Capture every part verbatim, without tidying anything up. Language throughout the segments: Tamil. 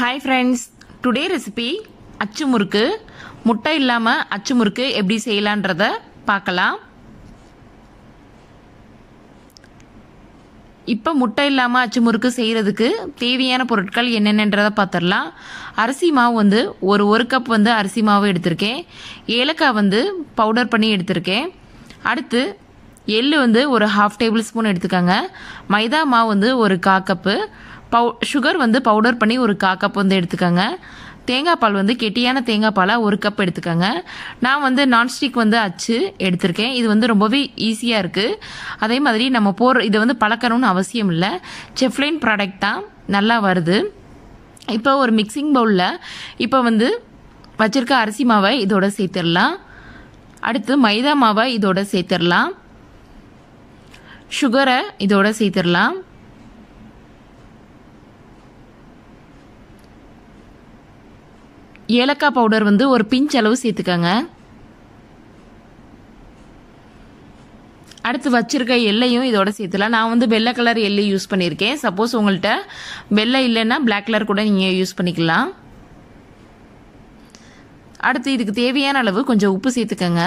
Hi friends, today recipe அச்சு முறுக்கு. முட்டை இல்லாம அச்சு முறுக்கு எப்படி செய்யலாம்ன்றத பார்க்கலாம். இப்போ முட்டை இல்லாம அச்சு முறுக்கு செய்யறதுக்கு தேவையான பொருட்கள் என்னென்னன்றத பார்த்துடலாம். அரிசி மாவு வந்து ஒரு ஒரு கப் வந்து அரிசி மாவு எடுத்திருக்கேன். ஏலக்காய் வந்து பவுடர் பண்ணி எடுத்திருக்கேன். அடுத்து எள்ளு வந்து ஒரு ஹாஃப் டேபிள் ஸ்பூன் எடுத்துக்கோங்க. மைதா மாவு வந்து ஒரு கா கப்பு. பவு சுகர் வந்து பவுடர் பண்ணி ஒரு கா கப் வந்து எடுத்துக்கோங்க. தேங்காய் பால் வந்து கெட்டியான தேங்காய் பாலை ஒரு கப் எடுத்துக்கோங்க. நான் வந்து நான்ஸ்டிக் வந்து அச்சு எடுத்திருக்கேன். இது வந்து ரொம்பவே ஈஸியாக இருக்குது. அதே மாதிரி நம்ம போடுற இதை வந்து பழக்கணும்னு அவசியம் இல்லை. செஃப்லைன் ப்ராடக்ட் தான், நல்லா வருது. இப்போ ஒரு மிக்சிங் பவுலில் இப்போ வந்து வச்சுருக்க அரிசி மாவை இதோட சேர்த்துடலாம். அடுத்து மைதா மாவை இதோட சேர்த்துடலாம். சுகரை இதோட சேர்த்துடலாம். ஏலக்காய் பவுடர் வந்து ஒரு பிஞ்ச் அளவு சேர்த்துக்கோங்க. அடுத்து வச்சிருக்க எல்லையும் இதோட சேர்த்துலாம். நான் வந்து வெள்ளை கலர் எள்ளு யூஸ் பண்ணியிருக்கேன். சப்போஸ் உங்கள்கிட்ட வெள்ளை இல்லைன்னா பிளாக் கலர் கூட நீங்கள் யூஸ் பண்ணிக்கலாம். அடுத்து இதுக்கு தேவையான அளவு கொஞ்சம் உப்பு சேர்த்துக்கோங்க.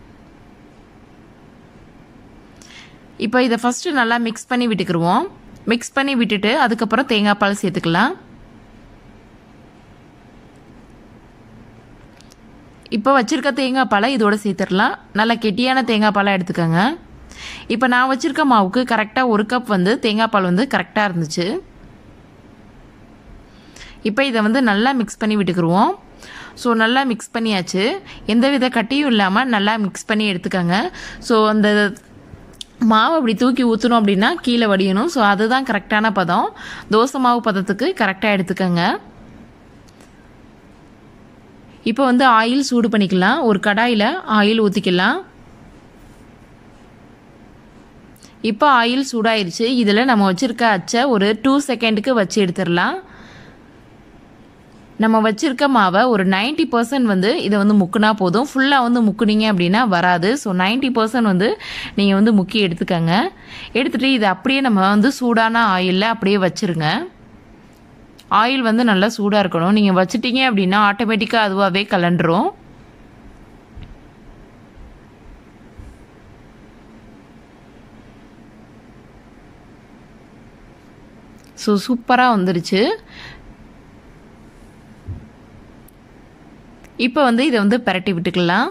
இப்போ இதை ஃபஸ்ட்டு நல்லா மிக்ஸ் பண்ணி விட்டுக்குருவோம். மிக்ஸ் பண்ணி விட்டுட்டு அதுக்கப்புறம் தேங்காய் பால் சேர்த்துக்கலாம். இப்போ வச்சுருக்க தேங்காய் பாலை இதோட சேர்த்துடலாம். நல்லா கெட்டியான தேங்காய் பாலை எடுத்துக்கோங்க. இப்போ நான் வச்சுருக்க மாவுக்கு கரெக்டாக ஒரு கப் வந்து தேங்காய் பால் வந்து கரெக்டாக இருந்துச்சு. இப்போ இதை வந்து நல்லா மிக்ஸ் பண்ணி விட்டுக்குருவோம். ஸோ நல்லா மிக்ஸ் பண்ணியாச்சு. எந்த வித கட்டியும் இல்லாமல் நல்லா மிக்ஸ் பண்ணி எடுத்துக்கோங்க. ஸோ அந்த மாவு அப்படி தூக்கி ஊற்றணும் அப்படின்னா கீழே வடியணும். ஸோ அதுதான் கரெக்டான பதம். தோசை மாவு பதத்துக்கு கரெக்டாக எடுத்துக்கோங்க. இப்போ வந்து ஆயில் சூடு பண்ணிக்கலாம். ஒரு கடாயில் ஆயில் ஊற்றிக்கலாம். இப்போ ஆயில் சூடாயிருச்சு. இதில் நம்ம வச்சுருக்க அச்சை ஒரு டூ செகண்டுக்கு வச்சு எடுத்துடலாம். நம்ம வச்சுருக்க மாவை ஒரு நைன்ட்டி பர்சன்ட் வந்து இதை வந்து முக்குனா போதும். ஃபுல்லாக வந்து முக்குனீங்க அப்படின்னா வராது. ஸோ நைன்ட்டி பர்சன்ட் வந்து நீங்கள் வந்து முக்கி எடுத்துக்கோங்க. எடுத்துகிட்டு இதை அப்படியே நம்ம வந்து சூடான ஆயிலில் அப்படியே வச்சுருங்க. ஆயில் வந்து நல்லா சூடாக இருக்கணும். நீங்கள் வச்சுட்டீங்க அப்படின்னா ஆட்டோமேட்டிக்காக அதுவாகவே கலண்டுரும். ஸோ சூப்பராக வந்துருச்சு. இப்போ வந்து இதை வந்து பிரட்டி விட்டுக்கலாம்.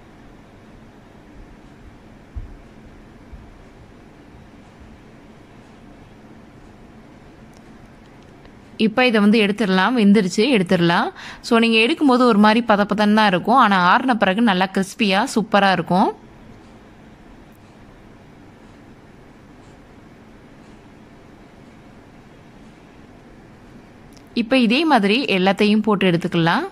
இப்போ இதை வந்து எடுத்துடலாம். வெந்துருச்சு, எடுத்துடலாம். ஸோ நீங்கள் எடுக்கும்போது ஒரு மாதிரி பத பதன்னு தான் இருக்கும். ஆனால் ஆறின பிறகு நல்லா கிறிஸ்பியாக சூப்பராக இருக்கும். இப்போ இதே மாதிரி எல்லாத்தையும் போட்டு எடுத்துக்கலாம்.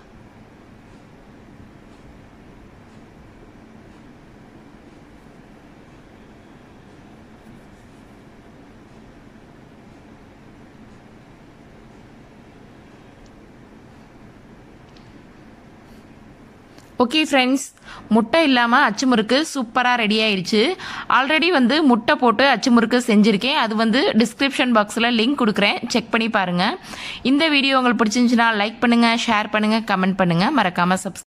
ஓகே ஃப்ரெண்ட்ஸ், முட்டை இல்லாமல் அச்சு முறுக்கு சூப்பராக ரெடி ஆயிடுச்சு. ஆல்ரெடி வந்து முட்டை போட்டு அச்சு முறுக்கு செஞ்சுருக்கேன். அது வந்து டிஸ்கிரிப்ஷன் பாக்ஸில் லிங்க் கொடுக்குறேன், செக் பண்ணி பாருங்கள். இந்த வீடியோ உங்களுக்கு பிடிச்சிருந்துச்சுன்னா லைக் பண்ணுங்கள், ஷேர் பண்ணுங்கள், கமெண்ட் பண்ணுங்கள். மறக்காமல் சப்ஸ்கிரைப்